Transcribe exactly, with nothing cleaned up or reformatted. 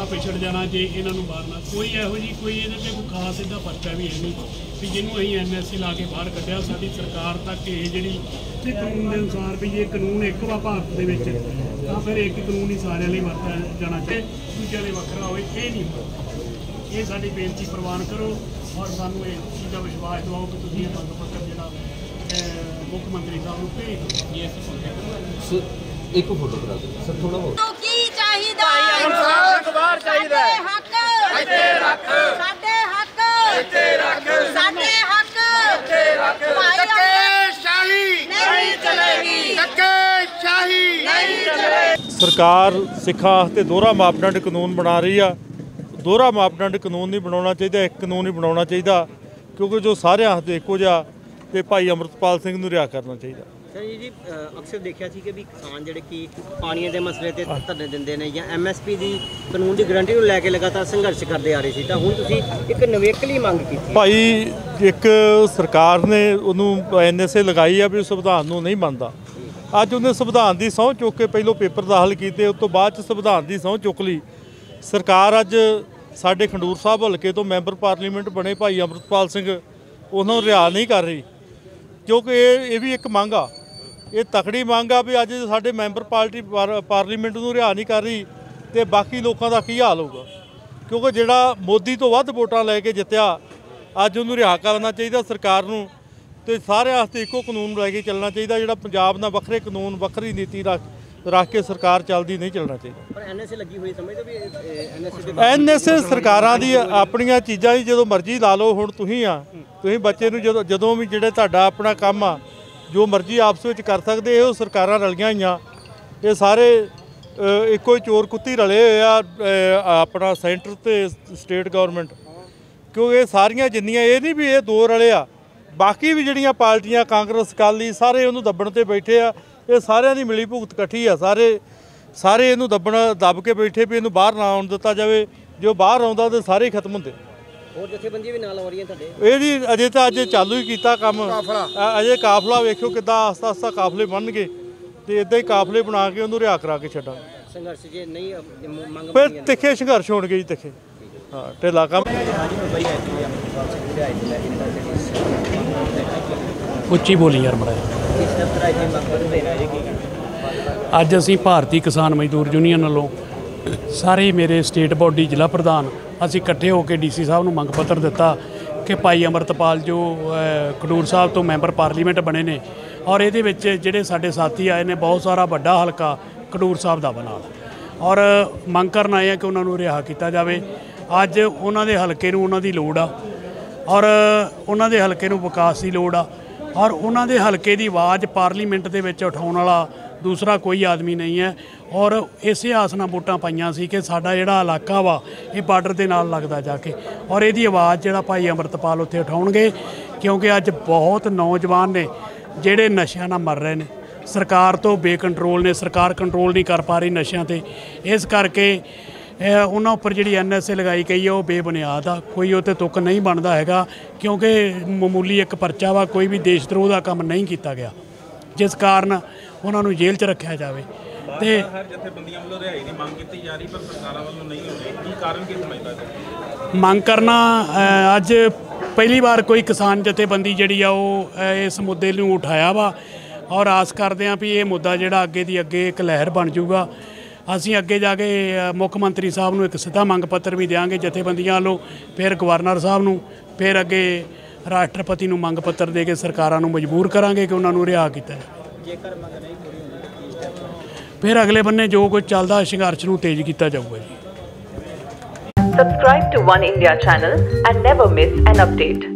पिछड़ जाना जे इन्हों मारना। कोई यहो जी कोई ये कोई खास इदा परचा भी है नहीं कि जिन्होंने अं एन एस सी ला के बाहर कढ़िया। साडी सरकार तक ये जी कानून के अनुसार भी ये कानून एक वा भारत के फिर एक कानून ही सारे लिए वरता जाना चाहिए, दूजे लिए वखरा हो नहीं होता। ये साडी बेनती प्रवान करो और सानू ये चीज़ का विश्वास दिवाओ कि तुसीं मंग पत्र जो मुख्यमंत्री साहब को भेज दो। एक फोटो करा दो सर, थोड़ा बहुत सरकार सिखा ते दोहरा मापदंड कानून बना रही है। दोहरा मापदंड कानून नहीं बनाना चाहिए, एक कानून ही बनाना चाहिए क्योंकि जो सारे हथ एको जा ते भाई अमृतपाल सिंह नूं रिहा करना चाहिए। सर जी अक्सर देखा कि भी किसान जिहड़े कि पानी के मसले ते धरने दिंदे ने या एम एस पी की कानून की गारंटी को लैके लगातार संघर्ष करते आ रहे थे, तो हुण तुसीं एक नवेकली मंग की भाई एक सरकार ने उन्होंने एन एस ए लगाई है भी संविधान नूं नहीं मनता। अज उन्हें संविधान की सहुं चुक के पहलों पेपर दाखिल किए, उस तो बाद संविधान की सहुं चुक ली। सरकार अज साडे खंडूर साहब हल्के तो मैंबर पार्लीमेंट बने भाई अमृतपाल सिंह उन्होंने रिहा नहीं कर रही, क्योंकि ये भी एक मंग आ, ये तकड़ी मंग आ भी अज साडे मैंबर पार्टी पार पार्लीमेंट नूं रिहा नहीं कर रही तो बाकी लोगों का की हाल होगा। क्योंकि जिहड़ा मोदी तो वध वोटां लैके जित्तिया अज उन्होंने रिहा करना चाहिए सरकार नूं, तो सारे वास्ते एको कानून लैके चलना चाहिए। जिहड़ा पंजाब नाल वखरे कानून वखरी नीति रख रख के सरकार चलती नहीं चलना चाहिए। एन एस ए लगी हुई समझदे भी एन एस ए सरकारां दी अपणियां चीज़ां ही जो मर्जी ला लो। हुण तुसीं आ तुसीं बच्चे नूं जदों जदों भी जिहड़े तुहाडा अपना काम आ जो मर्जी आपस विच कर सकदे, इहो सरकारां रलियां होईयां। ये सारे इक्को चोर कुत्ती रले होए आ अपना सेंटर ते स्टेट गौरमेंट, क्योंकि ये सारियां जिन्नियां ये नहीं भी ये दो रले आ, बाकी भी जिहड़ियां पार्टियां कांग्रेस अकाली सारे उहनूं दब्बण ते बैठे आ। ये सारिਆਂ ਦੀ मिली भुगत इकट्ठी आ, सारे सारे इहनूं दब्बण दब के बैठे भी इहनूं बाहर ना आउण दित्ता जावे। जो बाहर आउंदा ते सारे खत्म हुंदे। और जथेबंदियां भी नाल हो रही तुहाडे ਇਹ ਜੀ अजे तो अजे चालू ही किया काम, अजे काफला वेखो किद्दां आस्ता आस्ता काफले बनणगे ते इदां ही काफले बना के उहनूं रिहा करा के छड्डांगे। संघर्ष जे नहीं मंग फिर तिखे संघर्ष होणगे जी तिखे। हाँ ढिला काम उच्ची बोली यार बड़ा। अज असी भारतीय किसान मजदूर यूनीयन वालों सारे मेरे स्टेट बॉडी जिला प्रधान असी इकट्ठे होकर डी सी साहब नूं मंग पत्र दिता कि भाई अमृतपाल जो खडूर साहब तो मैंबर पार्लीमेंट बने ने और ये जिहड़े साडे साथी आए ने बहुत सारा वड्डा हलका खडूर साहब दा बना और मंग करन आए हैं कि उन्होंने रिहा किया जाए। अज उन्होंने हलके नूं उन्हां दी लोड़ आ और उन्होंने हलके नूं विकास की लोड़ आ और उन्होंने हलके की आवाज़ पार्लीमेंट के विच उठाउण वाला दूसरा कोई आदमी नहीं है। और इसे आस नाल वोटां पाईआं सी कि साडा जिहड़ा इलाका वा ये बार्डर के नाल लगदा जाके और इहदी आवाज़ जिहड़ा भाई अमृतपाल उत्थे उठाउणगे, क्योंकि अज बहुत नौजवान ने जिहड़े नशिਆਂ नाल मर रहे हैं। सरकार तो बेकंट्रोल ने, सरकार कंट्रोल नहीं कर पा रही नशिਆਂ ते, इस करके उन्होंने उपर जी एन एस ए लगाई गई है वो बेबुनियाद आ, कोई वो तुक नहीं बनता है क्योंकि मामूली एक परचा वा, कोई भी देशद्रोह का काम नहीं किया गया जिस कारण उन्होंने जेल च रखा जाए। मंग करना अज पहली बार कोई किसान जथेबंदी जी इस मुद्दे नूं उठाया वा और आस करते हैं भी ये मुद्दा जोड़ा अगे की अगे एक लहर बन जूगा। असी अगे जाके मुख्य मंत्री साहब नूं एक सीधा मंग पत्र भी देंगे जथेबंदियां वालों, फिर गवर्नर साहब नूं, फिर अगे राष्ट्रपति नूं मंग पत्र दे के सरकारां नूं मजबूर करांगे कि उन्होंने रिहा किया जाए। फिर अगले बन्ने जो कुछ चलता संघर्ष नूं तेज किया जाऊगा जी। Subscribe to One India channel and never miss an update.